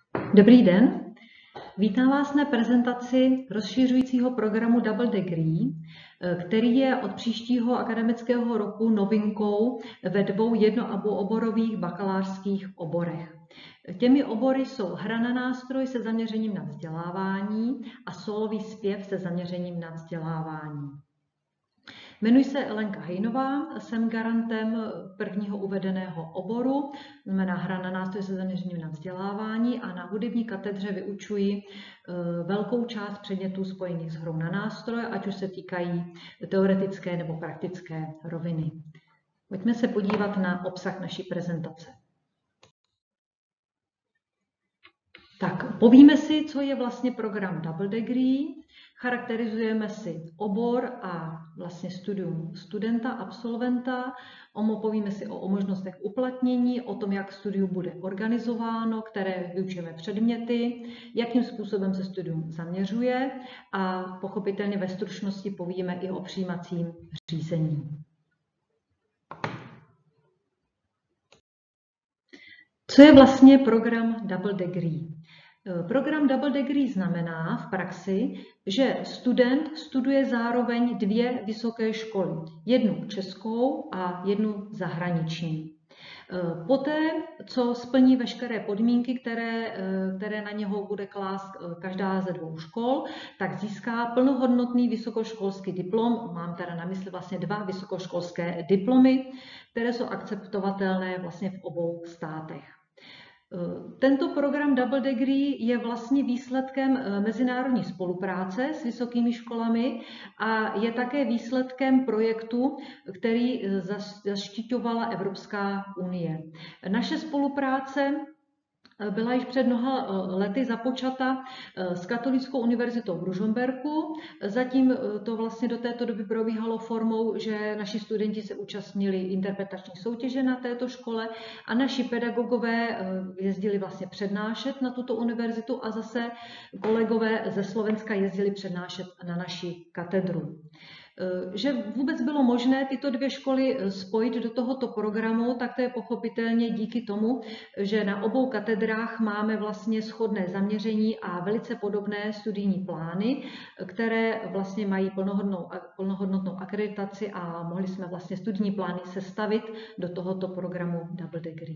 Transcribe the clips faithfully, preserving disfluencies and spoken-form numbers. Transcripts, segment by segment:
Dobrý den, vítám vás na prezentaci rozšiřujícího programu Double Degree, který je od příštího akademického roku novinkou ve dvou jednooborových bakalářských oborech. Těmi obory jsou hra na nástroj se zaměřením na vzdělávání a sólový zpěv se zaměřením na vzdělávání. Jmenuji se Elenka Hejnová, jsem garantem prvního uvedeného oboru, znamená hra na nástroj se zaměřením na vzdělávání, a na hudební katedře vyučuji velkou část předmětů spojených s hrou na nástroj, ať už se týkají teoretické nebo praktické roviny. Pojďme se podívat na obsah naší prezentace. Tak, povíme si, co je vlastně program Double Degree. Charakterizujeme si obor a vlastně studium studenta, absolventa. Povíme si o možnostech uplatnění, o tom, jak studium bude organizováno, které vyučujeme předměty, jakým způsobem se studium zaměřuje a pochopitelně ve stručnosti povíme i o přijímacím řízení. Co je vlastně program Double Degree? Program Double Degree znamená v praxi, že student studuje zároveň dvě vysoké školy, jednu českou a jednu zahraniční. Poté, co splní veškeré podmínky, které, které na něho bude klást každá ze dvou škol, tak získá plnohodnotný vysokoškolský diplom. Mám teda na mysli vlastně dva vysokoškolské diplomy, které jsou akceptovatelné vlastně v obou státech. Tento program Double Degree je vlastně výsledkem mezinárodní spolupráce s vysokými školami a je také výsledkem projektu, který zaštiťovala Evropská unie. Naše spolupráce byla již před mnoha lety započata s Katolickou univerzitou v Ružomberku. Zatím to vlastně do této doby probíhalo formou, že naši studenti se účastnili interpretační soutěže na této škole a naši pedagogové jezdili vlastně přednášet na tuto univerzitu a zase kolegové ze Slovenska jezdili přednášet na naši katedru. Že vůbec bylo možné tyto dvě školy spojit do tohoto programu, tak to je pochopitelně díky tomu, že na obou katedrách máme vlastně shodné zaměření a velice podobné studijní plány, které vlastně mají plnohodnotnou, plnohodnotnou akreditaci a mohli jsme vlastně studijní plány sestavit do tohoto programu Double Degree.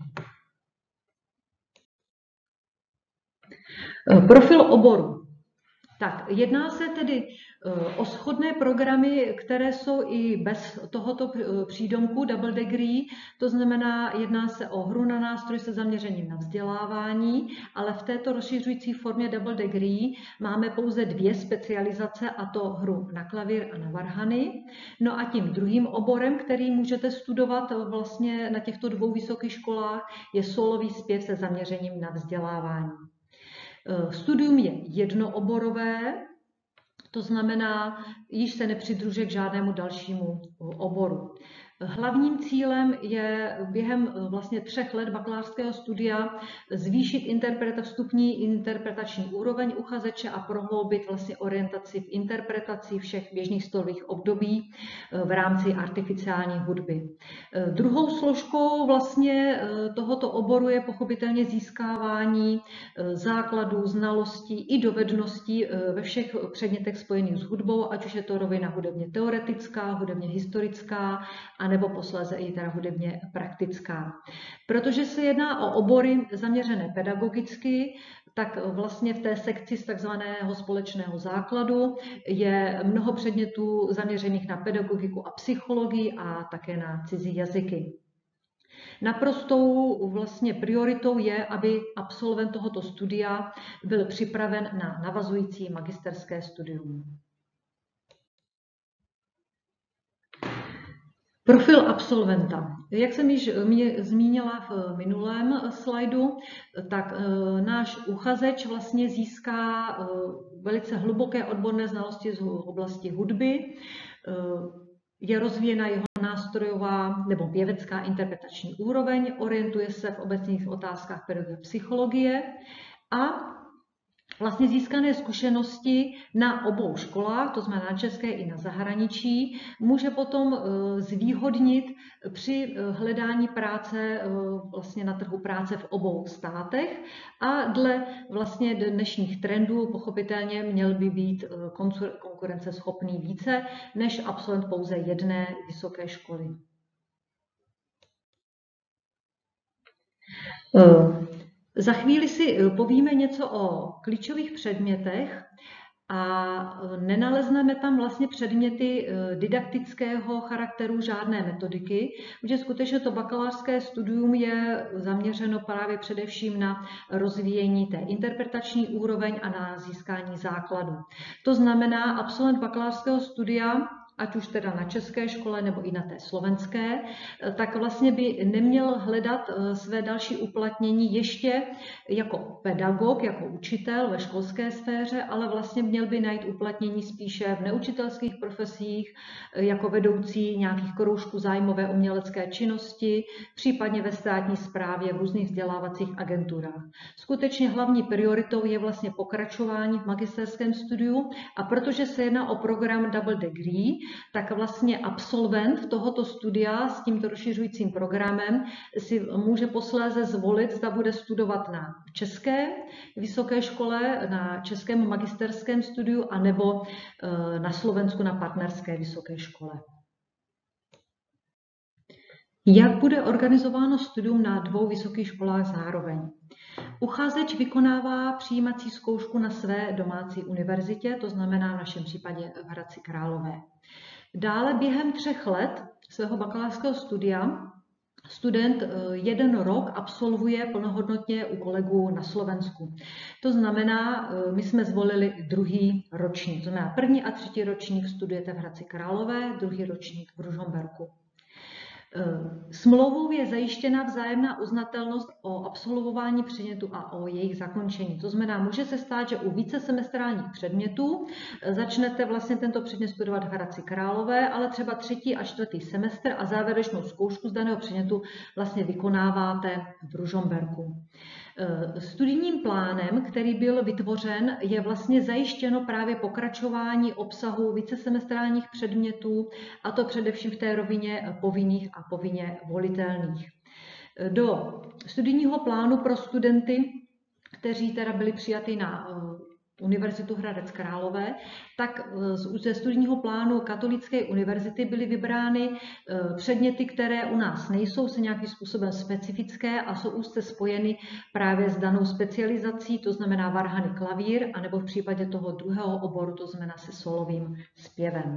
Profil oboru. Tak, jedná se tedy o shodné programy, které jsou i bez tohoto přídomku Double Degree, to znamená, jedná se o hru na nástroj se zaměřením na vzdělávání, ale v této rozšiřující formě Double Degree máme pouze dvě specializace, a to hru na klavír a na varhany. No a tím druhým oborem, který můžete studovat vlastně na těchto dvou vysokých školách, je sólový zpěv se zaměřením na vzdělávání. Studium je jednooborové, to znamená, již se nepřidružuje k žádnému dalšímu oboru. Hlavním cílem je během vlastně třech let bakalářského studia zvýšit interpreta, vstupní interpretační úroveň uchazeče a prohloubit vlastně orientaci v interpretaci všech běžných stylových období v rámci artificiální hudby. Druhou složkou vlastně tohoto oboru je pochopitelně získávání základů, znalostí i dovedností ve všech předmětech spojených s hudbou, ať už je to rovina hudebně teoretická, hudebně historická, a nebo posléze i teda hudebně praktická. Protože se jedná o obory zaměřené pedagogicky, tak vlastně v té sekci z takzvaného společného základu je mnoho předmětů zaměřených na pedagogiku a psychologii a také na cizí jazyky. Naprostou vlastně prioritou je, aby absolvent tohoto studia byl připraven na navazující magisterské studium. Profil absolventa. Jak jsem již zmínila v minulém slajdu, tak náš uchazeč vlastně získá velice hluboké odborné znalosti z oblasti hudby. Je rozvíjena jeho nástrojová nebo pěvecká interpretační úroveň, orientuje se v obecných otázkách pedagogie psychologie a vlastně získané zkušenosti na obou školách, to znamená na české i na zahraničí, může potom zvýhodnit při hledání práce vlastně na trhu práce v obou státech a dle vlastně dnešních trendů pochopitelně měl by být konkurenceschopný více než absolvent pouze jedné vysoké školy. Za chvíli si povíme něco o klíčových předmětech a nenalezneme tam vlastně předměty didaktického charakteru, žádné metodiky, protože skutečně to bakalářské studium je zaměřeno právě především na rozvíjení té interpretační úroveň a na získání základu. To znamená, absolvent bakalářského studia, ať už teda na české škole nebo i na té slovenské, tak vlastně by neměl hledat své další uplatnění ještě jako pedagog, jako učitel ve školské sféře, ale vlastně měl by najít uplatnění spíše v neučitelských profesích, jako vedoucí nějakých kroužků zájmové umělecké činnosti, případně ve státní správě v různých vzdělávacích agenturách. Skutečně hlavní prioritou je vlastně pokračování v magisterském studiu a protože se jedná o program Double Degree, tak vlastně absolvent tohoto studia s tímto rozšiřujícím programem si může posléze zvolit, zda bude studovat na české vysoké škole, na českém magisterském studiu, anebo na Slovensku na partnerské vysoké škole. Jak bude organizováno studium na dvou vysokých školách zároveň? Uchazeč vykonává přijímací zkoušku na své domácí univerzitě, to znamená v našem případě v Hradci Králové. Dále během třech let svého bakalářského studia student jeden rok absolvuje plnohodnotně u kolegů na Slovensku. To znamená, my jsme zvolili druhý ročník. To znamená, první a třetí ročník studujete v Hradci Králové, druhý ročník v Ružomberku. Smlouvou je zajištěna vzájemná uznatelnost o absolvování předmětu a o jejich zakončení. To znamená, může se stát, že u více semestrálních předmětů začnete vlastně tento předmět studovat v Hradci Králové, ale třeba třetí a čtvrtý semestr a závěrečnou zkoušku z daného předmětu vlastně vykonáváte v Ružomberku. Studijním plánem, který byl vytvořen, je vlastně zajištěno právě pokračování obsahu vícesemestrálních předmětů, a to především v té rovině povinných a povinně volitelných. Do studijního plánu pro studenty, kteří teda byli přijati na Univerzitu Hradec Králové, tak ze studijního plánu Katolické univerzity byly vybrány předměty, které u nás nejsou, se nějakým způsobem specifické a jsou úzce spojeny právě s danou specializací, to znamená varhany, klavír, anebo v případě toho druhého oboru, to znamená se solovým zpěvem.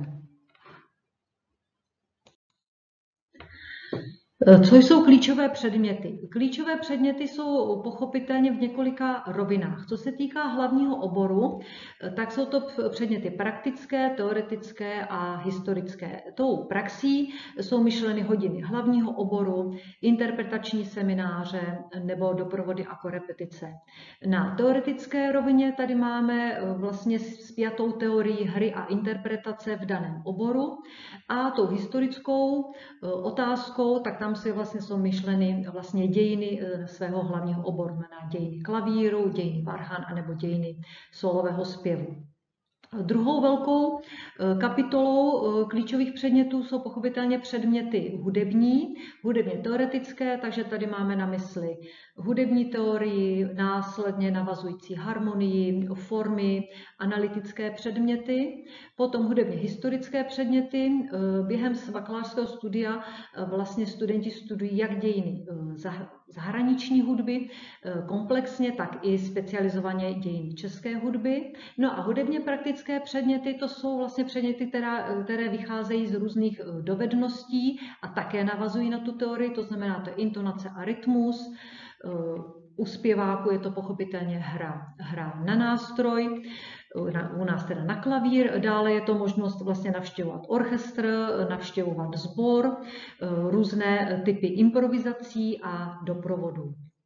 Co jsou klíčové předměty? Klíčové předměty jsou pochopitelně v několika rovinách. Co se týká hlavního oboru, tak jsou to předměty praktické, teoretické a historické. Tou praxí jsou myšleny hodiny hlavního oboru, interpretační semináře nebo doprovody a korepetice. Na teoretické rovině tady máme vlastně spjatou teorii hry a interpretace v daném oboru a tou historickou otázkou, tak tam se vlastně jsou myšleny vlastně dějiny svého hlavního oboru, znamená dějiny klavíru, dějiny varhan anebo dějiny solového zpěvu. Druhou velkou kapitolou klíčových předmětů jsou pochopitelně předměty hudební, hudebně teoretické, takže tady máme na mysli hudební teorii, následně navazující harmonii, formy, analytické předměty, potom hudebně historické předměty. Během bakalářského studia vlastně studenti studují jak dějiny zahraniční hudby komplexně, tak i specializovaně dějiny české hudby. No a hudebně praktické předměty, to jsou vlastně předměty, která, které vycházejí z různých dovedností a také navazují na tu teorii, to znamená to intonace a rytmus. U zpěváku je to pochopitelně hra, hra na nástroj, u nás teda na klavír, dále je to možnost vlastně navštěvovat orchestr, navštěvovat sbor, různé typy improvizací a doprovodů.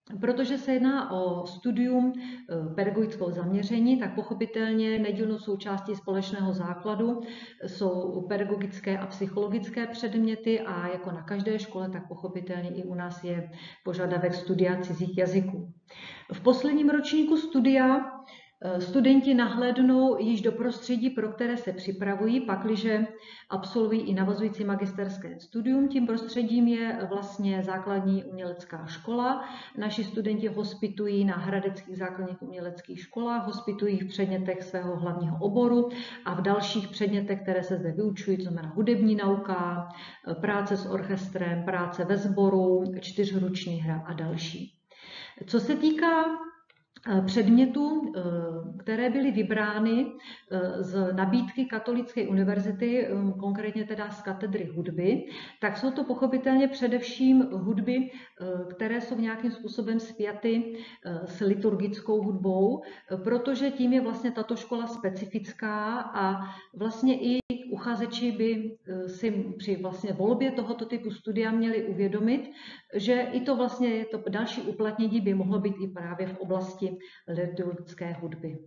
Protože se jedná o studium pedagogického zaměření, tak pochopitelně nedílnou součástí společného základu jsou pedagogické a psychologické předměty a jako na každé škole, tak pochopitelně i u nás je požadavek studia cizích jazyků. V posledním ročníku studia studenti nahlédnou již do prostředí, pro které se připravují, pakliže absolvují i navazující magisterské studium. Tím prostředím je vlastně základní umělecká škola. Naši studenti hospitují na hradeckých základních uměleckých školách, hospitují v předmětech svého hlavního oboru a v dalších předmětech, které se zde vyučují, to znamená hudební nauka, práce s orchestrem, práce ve sboru, čtyřhruční hra a další. Co se týká předmětů, které byly vybrány z nabídky Katolické univerzity, konkrétně teda z katedry hudby, tak jsou to pochopitelně především hudby, které jsou nějakým způsobem spjaty s liturgickou hudbou, protože tím je vlastně tato škola specifická a vlastně i uchazeči by si při vlastně volbě tohoto typu studia měli uvědomit, že i to vlastně to další uplatnění by mohlo být i právě v oblasti liturgické hudby.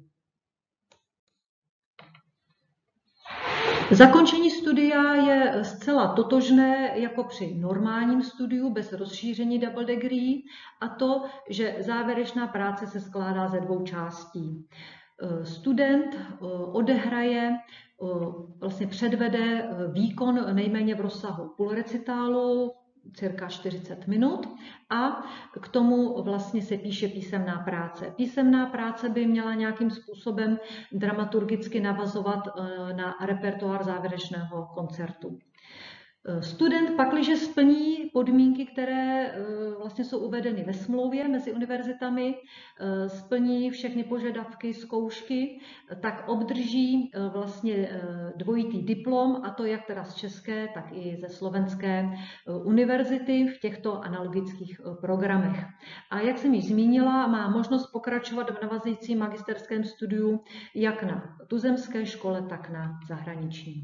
Zakončení studia je zcela totožné jako při normálním studiu bez rozšíření double degree, a to, že závěrečná práce se skládá ze dvou částí. Student odehraje, vlastně předvede výkon nejméně v rozsahu půlrecitálu, cirka čtyřicet minut, a k tomu vlastně se píše písemná práce. Písemná práce by měla nějakým způsobem dramaturgicky navazovat na repertoár závěrečného koncertu. Student pakliže splní podmínky, které vlastně jsou uvedeny ve smlouvě mezi univerzitami, splní všechny požadavky, zkoušky, tak obdrží vlastně dvojitý diplom, a to jak teda z české, tak i ze slovenské univerzity v těchto analogických programech. A jak jsem již zmínila, má možnost pokračovat v navazujícím magisterském studiu jak na tuzemské škole, tak na zahraniční.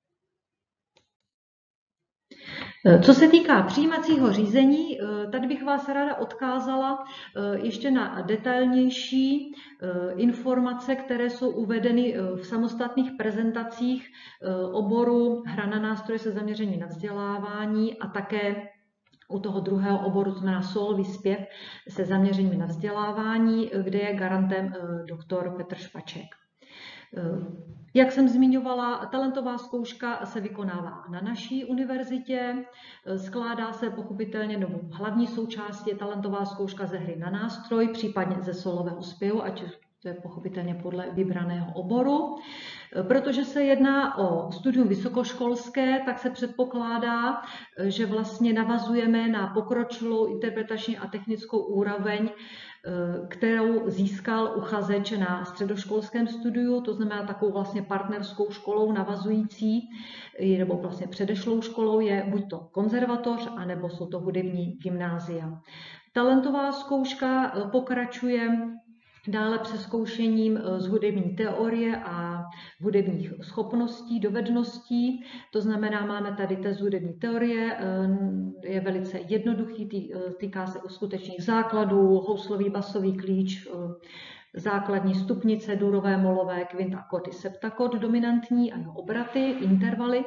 Co se týká přijímacího řízení, tady bych vás ráda odkázala ještě na detailnější informace, které jsou uvedeny v samostatných prezentacích oboru hra na nástroje se zaměřením na vzdělávání a také u toho druhého oboru, to znamená sólový zpěv se zaměřením na vzdělávání, kde je garantem doktor Petr Špaček. Jak jsem zmiňovala, talentová zkouška se vykonává na naší univerzitě, skládá se pochopitelně, nebo hlavní součást je talentová zkouška ze hry na nástroj, případně ze solového zpěvu, ať to je pochopitelně podle vybraného oboru. Protože se jedná o studium vysokoškolské, tak se předpokládá, že vlastně navazujeme na pokročilou interpretační a technickou úroveň, kterou získal uchazeč na středoškolském studiu, to znamená takovou vlastně partnerskou školou navazující, nebo vlastně předešlou školou je buď to konzervatoř, anebo jsou to hudební gymnázia. Talentová zkouška pokračuje dále přezkoušením z hudební teorie a hudebních schopností, dovedností. To znamená, máme tady test hudební teorie, je velice jednoduchý, týká se uskutečných základů, houslový, basový klíč, základní stupnice, durové, molové, kvintakord i septakord, dominantní a obraty, intervaly.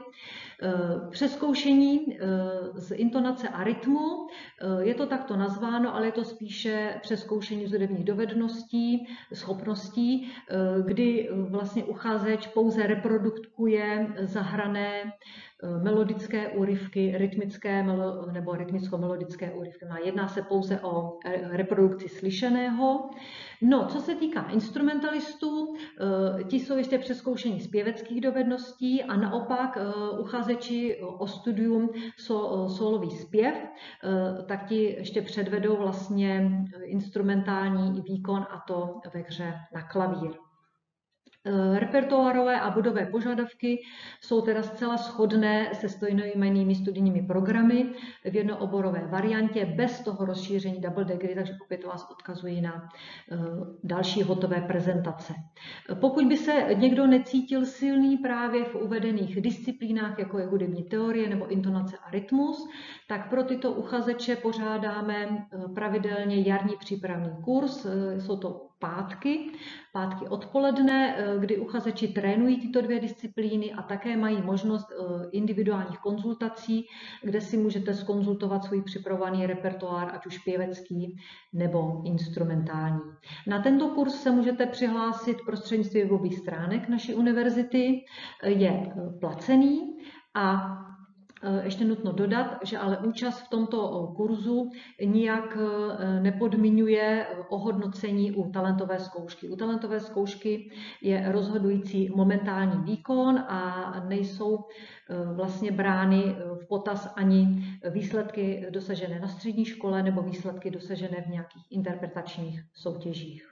Přezkoušení z intonace a rytmu, je to takto nazváno, ale je to spíše přezkoušení z hudebních dovedností, schopností, kdy vlastně uchazeč pouze reprodukuje zahrané melodické úryvky, rytmické nebo rytmicko-melodické úryvky. Jedná se pouze o reprodukci slyšeného. No, co se týká instrumentalistů, ti jsou ještě přezkoušení zpěveckých dovedností a naopak uchazeči o studium sólový zpěv, tak ti ještě předvedou vlastně instrumentální výkon, a to ve hře na klavír. Repertoárové a bodové požadavky jsou teda zcela shodné se stejnojmennými studijními programy v jednooborové variantě bez toho rozšíření double degree, takže opět vás odkazuji na další hotové prezentace. Pokud by se někdo necítil silný právě v uvedených disciplínách, jako je hudební teorie nebo intonace a rytmus, tak pro tyto uchazeče pořádáme pravidelně jarní přípravný kurz. Jsou to pátky, pátky odpoledne, kdy uchazeči trénují tyto dvě disciplíny a také mají možnost individuálních konzultací, kde si můžete zkonzultovat svůj připravovaný repertoár, ať už pěvecký nebo instrumentální. Na tento kurz se můžete přihlásit prostřednictvím webových stránek naší univerzity, je placený a ještě nutno dodat, že ale účast v tomto kurzu nijak nepodmiňuje ohodnocení u talentové zkoušky. U talentové zkoušky je rozhodující momentální výkon a nejsou vlastně brány v potaz ani výsledky dosažené na střední škole nebo výsledky dosažené v nějakých interpretačních soutěžích.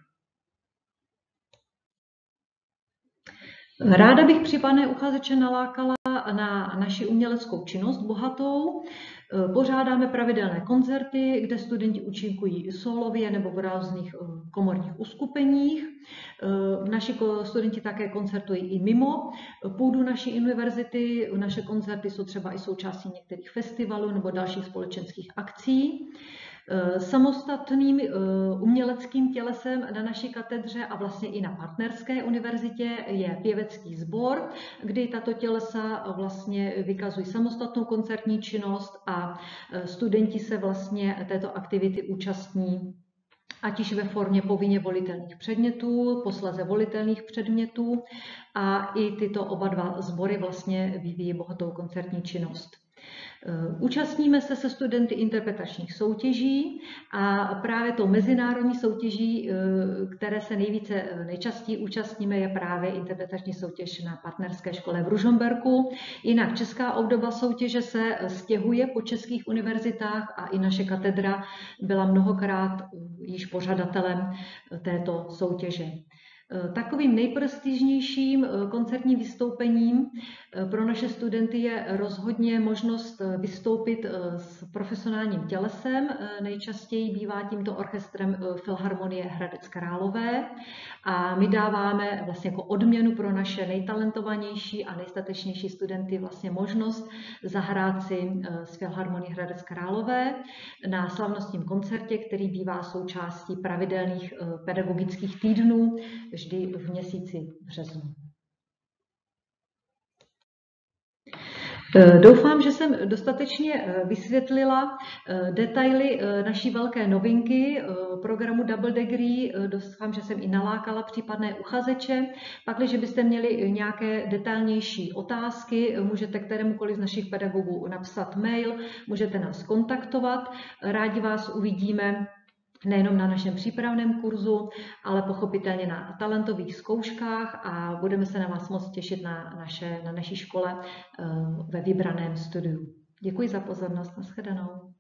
Ráda bych případné uchazeče nalákala na naši uměleckou činnost bohatou. Pořádáme pravidelné koncerty, kde studenti účinkují solově nebo v různých komorních uskupeních. Naši studenti také koncertují i mimo půdu naší univerzity. Naše koncerty jsou třeba i součástí některých festivalů nebo dalších společenských akcí. Samostatným uměleckým tělesem na naší katedře a vlastně i na partnerské univerzitě je pěvecký sbor, kdy tato tělesa vlastně vykazují samostatnou koncertní činnost a studenti se vlastně této aktivity účastní ať již ve formě povinně volitelných předmětů, posléze volitelných předmětů a i tyto oba dva sbory vlastně vyvíjí bohatou koncertní činnost. Účastníme se se studenty interpretačních soutěží a právě tou mezinárodní soutěží, které se nejvíce nejčastěji účastníme, je právě interpretační soutěž na partnerské škole v Ružomberku. Jinak česká obdoba soutěže se stěhuje po českých univerzitách a i naše katedra byla mnohokrát již pořadatelem této soutěže. Takovým nejprestižnějším koncertním vystoupením pro naše studenty je rozhodně možnost vystoupit s profesionálním tělesem. Nejčastěji bývá tímto orchestrem Filharmonie Hradec Králové a my dáváme vlastně jako odměnu pro naše nejtalentovanější a nejstatečnější studenty vlastně možnost zahrát si s Filharmonií Hradec Králové na slavnostním koncertě, který bývá součástí pravidelných pedagogických týdnů vždy v měsíci březnu. Doufám, že jsem dostatečně vysvětlila detaily naší velké novinky programu Double Degree. Doufám, že jsem i nalákala případné uchazeče. Pakliže byste měli nějaké detailnější otázky, můžete kterémukoliv z našich pedagogů napsat mail, můžete nás kontaktovat. Rádi vás uvidíme nejenom na našem přípravném kurzu, ale pochopitelně na talentových zkouškách a budeme se na vás moc těšit na, naše, na naší škole ve vybraném studiu. Děkuji za pozornost, nashledanou.